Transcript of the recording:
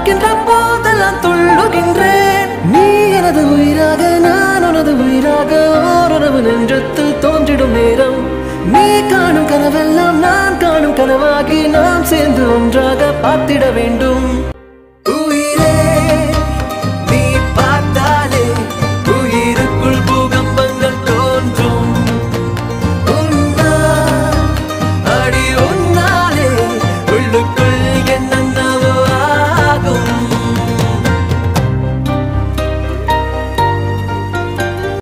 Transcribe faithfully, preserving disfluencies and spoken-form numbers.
பார்க்கின்ற போதெல்லாம் துள்ளுகின்றேன். நீ எனது உயிராக நான் உனது உயிராக ஓரளவு நெஞ்சத்தில் தோன்றிடும் நேரம். நீ காணும் கனவெல்லாம் நான் காணும் கனவாகி நாம் சேர்ந்து ஒன்றாக பார்த்திட வேண்டும்.